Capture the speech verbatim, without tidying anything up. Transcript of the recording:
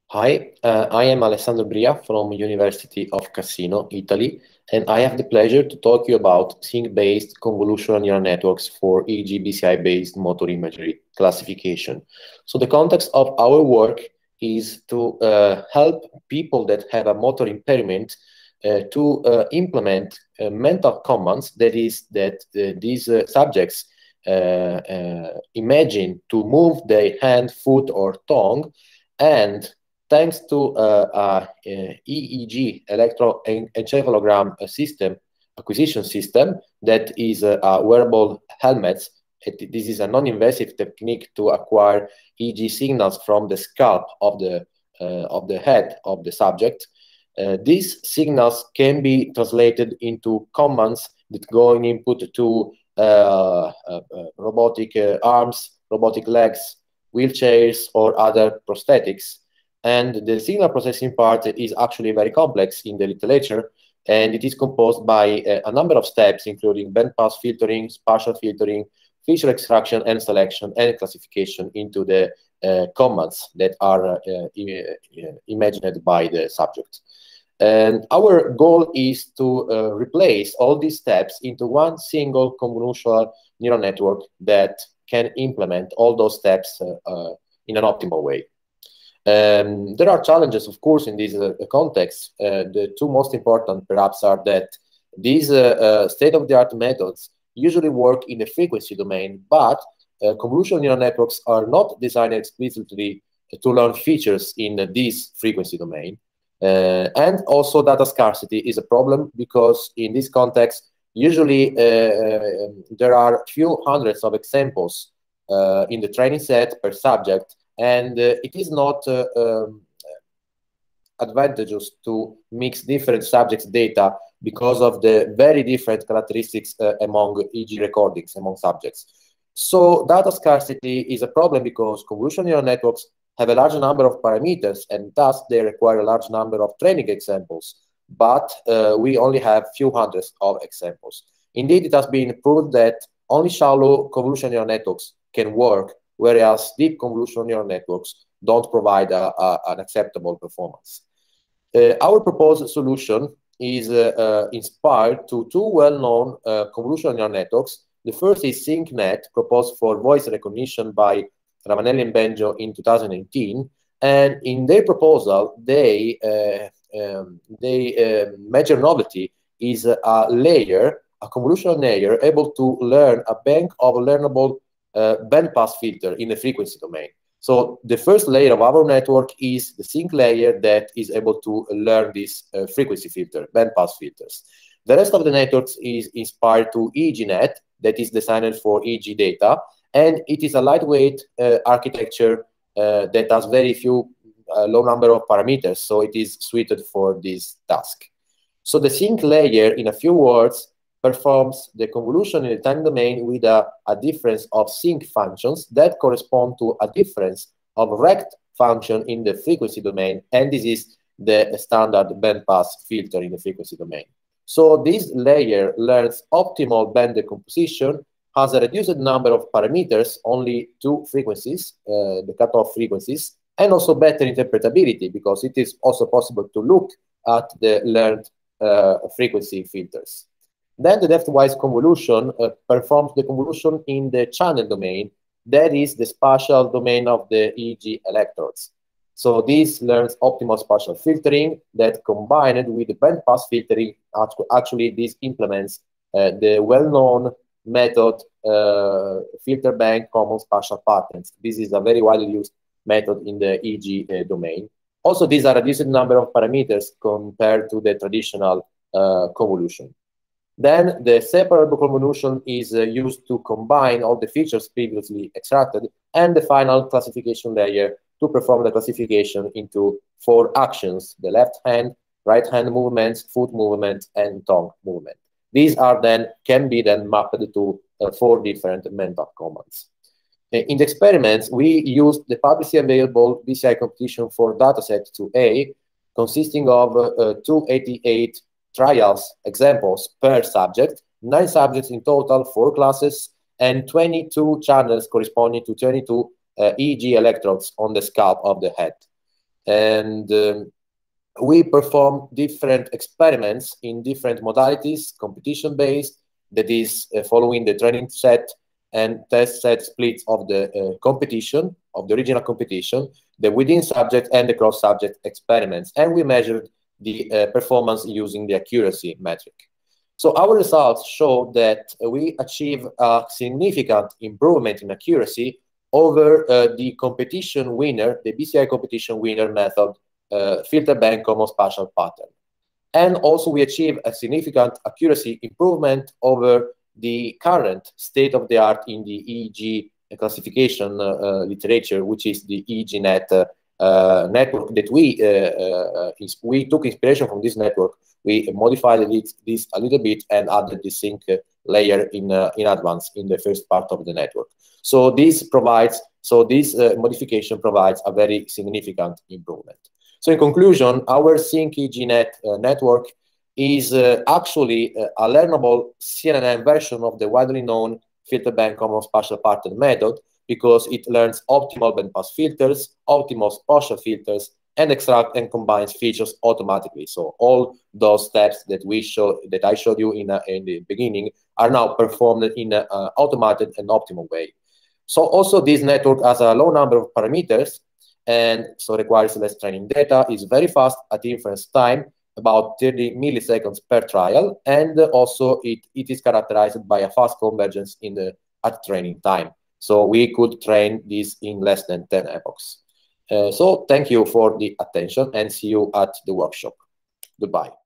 Hi, uh, I am Alessandro Bria from University of Cassino, Italy, and I have the pleasure to talk to you about Sinc-based convolutional neural networks for E E G B C I-based motor imagery classification. So the context of our work is to uh, help people that have a motor impairment uh, to uh, implement uh, mental commands, that is, that uh, these uh, subjects uh, uh, imagine to move their hand, foot, or tongue, and thanks to uh, uh, E E G electroencephalogram system, acquisition system, that is uh, a wearable helmet. This is a non-invasive technique to acquire E E G signals from the scalp of the uh, of the head of the subject. Uh, these signals can be translated into commands that go in input to uh, uh, uh, robotic uh, arms, robotic legs, wheelchairs, or other prosthetics. And the signal processing part is actually very complex in the literature, and it is composed by uh, a number of steps, including bandpass filtering, spatial filtering, feature extraction and selection, and classification into the uh, commands that are uh, imagined by the subject. And our goal is to uh, replace all these steps into one single convolutional neural network that can implement all those steps uh, uh, in an optimal way. Um, there are challenges, of course, in this uh, context. Uh, the two most important, perhaps, are that these uh, uh, state-of-the-art methods usually work in the frequency domain, but uh, convolutional neural networks are not designed explicitly to learn features in uh, this frequency domain. Uh, and also data scarcity is a problem, because in this context, usually uh, there are few hundreds of examples uh, in the training set per subject, and uh, it is not uh, um, advantageous to mix different subjects' data because of the very different characteristics uh, among E E G recordings among subjects. So data scarcity is a problem because convolutional neural networks have a large number of parameters, and thus they require a large number of training examples, but uh, we only have few hundreds of examples. Indeed, it has been proved that only shallow convolutional neural networks can work, whereas deep convolutional neural networks don't provide a, a, an acceptable performance. Uh, our proposed solution is uh, uh, inspired to two well-known uh, convolutional neural networks. The first is Sinc-EEGNet, proposed for voice recognition by Ravanelli and Benjo in two thousand eighteen, and in their proposal, they uh, um, they uh, major novelty is a layer, a convolutional layer, able to learn a bank of learnable uh, bandpass filter in the frequency domain. So the first layer of our network is the Sinc layer that is able to learn this uh, frequency filter, bandpass filters. The rest of the networks is inspired to E E G net, that is designed for E E G data, and it is a lightweight uh, architecture uh, that has very few, uh, low number of parameters, so it is suited for this task. So the Sinc layer, in a few words, performs the convolution in the time domain with a, a difference of Sinc functions that correspond to a difference of rect function in the frequency domain, and this is the standard bandpass filter in the frequency domain. So this layer learns optimal band decomposition, has a reduced number of parameters, only two frequencies, uh, the cutoff frequencies, and also better interpretability, because it is also possible to look at the learned uh, frequency filters. Then the depthwise convolution uh, performs the convolution in the channel domain, that is the spatial domain of the E E G electrodes. So this learns optimal spatial filtering that, combined with the bandpass filtering, actually this implements uh, the well-known method uh, filter bank common spatial patterns. This is a very widely used method in the E E G uh, domain. Also, these are a reduced number of parameters compared to the traditional uh, convolution. Then the separable convolution is uh, used to combine all the features previously extracted, and the final classification layer to perform the classification into four actions: the left hand, right hand movements, foot movement, and tongue movement. These are then can be then mapped to uh, four different mental commands. In the experiments, we used the publicly available B C I Competition four Dataset two A, consisting of uh, two hundred eighty-eight trials examples per subject, nine subjects in total, four classes, and twenty-two channels corresponding to twenty-two uh, E E G electrodes on the scalp of the head. And um, we perform different experiments in different modalities, competition-based, that is uh, following the training set and test set splits of the uh, competition, of the original competition, the within subject and the cross-subject experiments. And we measured the uh, performance using the accuracy metric. So our results show that we achieve a significant improvement in accuracy over uh, the competition winner, the B C I competition winner method, uh, filter bank common spatial pattern. And also we achieve a significant accuracy improvement over the current state-of-the-art in the E E G classification uh, uh, literature, which is the E E G net uh, uh, network that we, uh, uh, is, we took inspiration from this network. We modified it, this a little bit and added the Sinc layer in, uh, in advance in the first part of the network. So this provides, so this uh, modification provides a very significant improvement. So in conclusion, our Sinc-EEGNet uh, network is uh, actually uh, a learnable C N N version of the widely known filter bank common spatial pattern method, because it learns optimal bandpass filters, optimal spatial filters, and extract and combines features automatically. So all those steps that we show, that I showed you in, a, in the beginning, are now performed in an automated and optimal way. So also this network has a low number of parameters, and so requires less training data, is very fast at inference time, about thirty milliseconds per trial, and also it, it is characterized by a fast convergence in the at training time. So we could train this in less than ten epochs. Uh, so thank you for the attention and see you at the workshop. Goodbye.